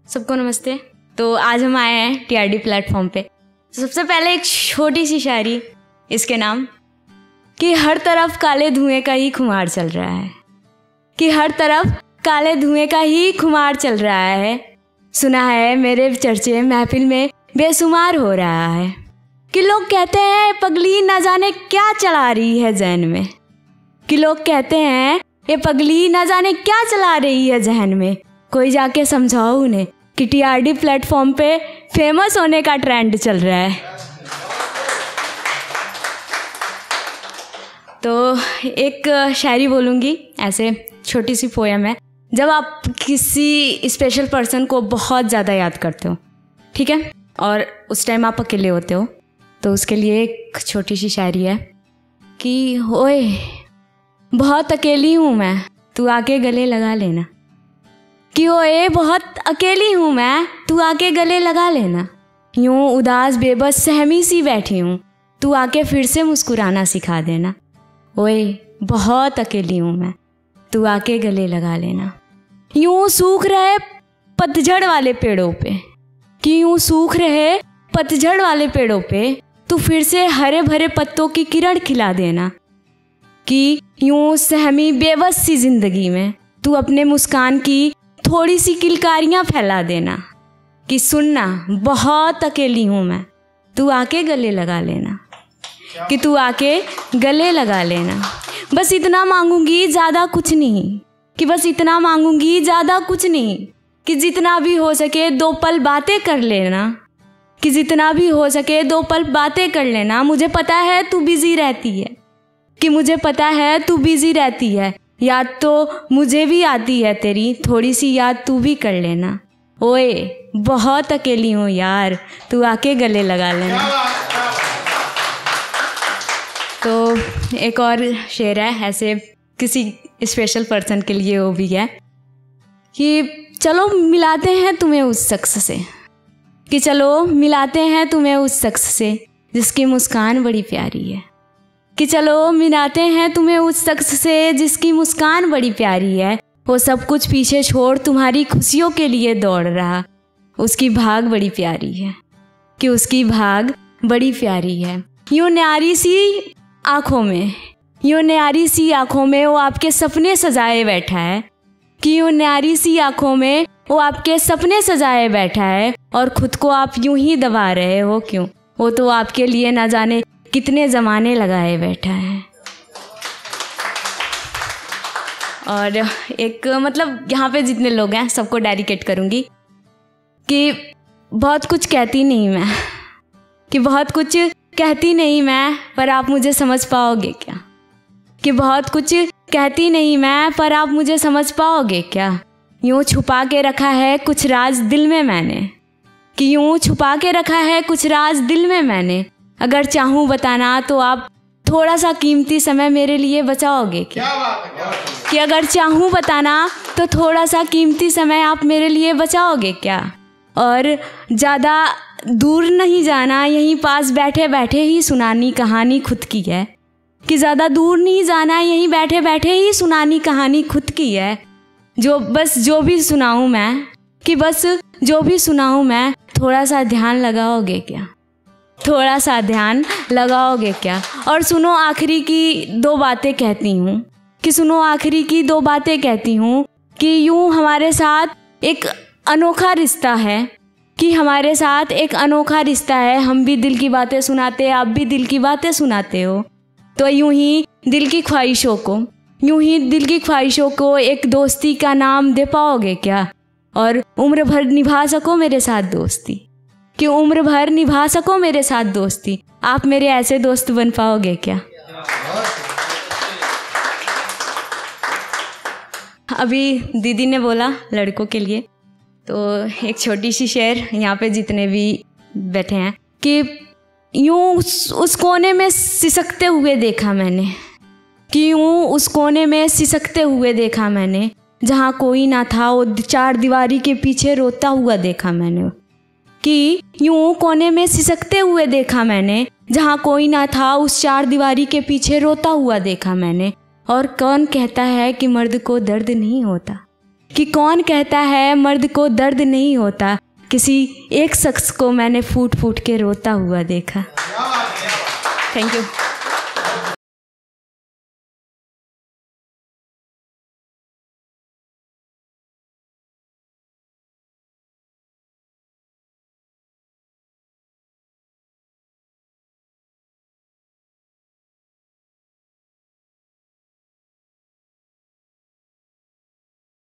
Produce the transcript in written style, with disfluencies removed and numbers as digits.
सबको नमस्ते। तो आज हम आए हैं टीआरडी प्लेटफॉर्म पे। तो सबसे पहले एक छोटी सी शायरी, इसके नाम कि हर तरफ काले धुएं का ही खुमार चल रहा है, कि हर तरफ काले धुएं का ही खुमार चल रहा है। सुना है मेरे चर्चे महफिल में बेशुमार हो रहा है, कि लोग कहते हैं पगली ना जाने क्या चला रही है जहन में, कि लोग कहते हैं ये पगली ना जाने क्या चला रही है जहन में। कोई जाके समझाओ उन्हें कि टीआरडी प्लेटफॉर्म पे फेमस होने का ट्रेंड चल रहा है। तो एक शायरी बोलूँगी, ऐसे छोटी सी पोयम है। जब आप किसी स्पेशल पर्सन को बहुत ज़्यादा याद करते हो, ठीक है, और उस टाइम आप अकेले होते हो, तो उसके लिए एक छोटी सी शायरी है कि ओए बहुत अकेली हूँ मैं, तू आके गले लगा लेना, कि ओए बहुत अकेली हूँ मैं, तू आके गले लगा लेना। यूँ उदास बेबस सहमी सी बैठी हूँ, तू आके फिर से मुस्कुराना सिखा देना। ओए बहुत अकेली हूँ मैं, तू आके गले लगा लेना। यूँ सूख रहे पतझड़ वाले पेड़ों पे, कि यूँ सूख रहे पतझड़ वाले पेड़ों पे तू फिर से हरे भरे पत्तों की किरण खिला देना, कि यूँ सहमी बेबस सी जिंदगी में तू अपने मुस्कान की थोड़ी सी किलकारियाँ फैला देना, कि सुनना बहुत अकेली हूँ मैं, तू आके गले लगा लेना, कि तू आके गले लगा लेना। बस इतना मांगूंगी ज़्यादा कुछ नहीं, कि बस इतना मांगूंगी ज़्यादा कुछ नहीं, कि जितना भी हो सके 2 पल बातें कर लेना, कि जितना भी हो सके 2 पल बातें कर लेना। मुझे पता है तू बिज़ी रहती है, कि मुझे पता है तू बिज़ी रहती है, याद तो मुझे भी आती है तेरी, थोड़ी सी याद तू भी कर लेना। ओए बहुत अकेली हूँ यार, तू आके गले लगा लेना। तो एक और शेर है ऐसे किसी स्पेशल पर्सन के लिए, वो भी है कि चलो मिलाते हैं तुम्हें उस शख्स से, कि चलो मिलाते हैं तुम्हें उस शख्स से जिसकी मुस्कान बड़ी प्यारी है, कि चलो मिलाते हैं तुम्हें उस शख्स से जिसकी मुस्कान बड़ी प्यारी है। वो सब कुछ पीछे छोड़ तुम्हारी खुशियों के लिए दौड़ रहा, उसकी भाग बड़ी प्यारी है, कि उसकी भाग बड़ी प्यारी है। यूँ न्यारी सी आँखों में, यूँ न्यारी सी आँखों में वो आपके सपने सजाए बैठा है, कि यूँ न्यारी सी आँखों में वो आपके सपने सजाए बैठा है, और ख़ुद को आप यूँ ही दबा रहे हो क्यों, वो तो आपके लिए ना जाने कितने ज़माने लगाए बैठा है। और एक मतलब यहाँ पे जितने लोग हैं सबको डेडिकेट करूँगी कि बहुत कुछ कहती नहीं मैं, कि बहुत कुछ कहती नहीं मैं, पर आप मुझे समझ पाओगे क्या, कि बहुत कुछ कहती नहीं मैं, पर आप मुझे समझ पाओगे क्या। यूँ छुपा के रखा है कुछ राज दिल में मैंने, कि यूँ छुपा के रखा है कुछ राज दिल में मैंने, अगर चाहूँ बताना तो आप थोड़ा सा कीमती समय मेरे लिए बचाओगे क्या, कि अगर चाहूँ बताना तो थोड़ा सा कीमती समय आप मेरे लिए बचाओगे क्या। और ज़्यादा दूर नहीं जाना, यहीं पास बैठे बैठे ही सुनानी कहानी खुद की है, कि ज़्यादा दूर नहीं जाना, यहीं बैठे बैठे ही सुनानी कहानी खुद की है। जो भी सुनाऊँ मैं, कि बस जो भी सुनाऊँ मैं, थोड़ा सा ध्यान लगाओगे क्या, थोड़ा सा ध्यान लगाओगे क्या। और सुनो आखिरी की 2 बातें कहती हूँ, कि सुनो आखिरी की 2 बातें कहती हूँ, कि यूँ हमारे साथ एक अनोखा रिश्ता है, कि हमारे साथ एक अनोखा रिश्ता है। हम भी दिल की बातें सुनाते, आप भी दिल की बातें सुनाते हो, तो यूँ ही दिल की ख्वाहिशों को, यूँ ही दिल की ख्वाहिशों को एक दोस्ती का नाम दे पाओगे क्या, और उम्र भर निभा सको मेरे साथ दोस्ती, कि उम्र भर निभा सको मेरे साथ दोस्ती। आप मेरे ऐसे दोस्त बन पाओगे क्या। अभी दीदी ने बोला लड़कों के लिए, तो एक छोटी सी शेर यहाँ पे जितने भी बैठे हैं, कि यूँ उस कोने में सिसकते हुए देखा मैंने, कि यूँ उस कोने में सिसकते हुए देखा मैंने, जहाँ कोई ना था वो 4 दीवारी के पीछे रोता हुआ देखा मैंने, कि यूँ कोने में सिसकते हुए देखा मैंने, जहाँ कोई ना था उस 4 दीवारी के पीछे रोता हुआ देखा मैंने। और कौन कहता है कि मर्द को दर्द नहीं होता, कि कौन कहता है मर्द को दर्द नहीं होता, किसी एक शख्स को मैंने फूट फूट के रोता हुआ देखा। Thank you.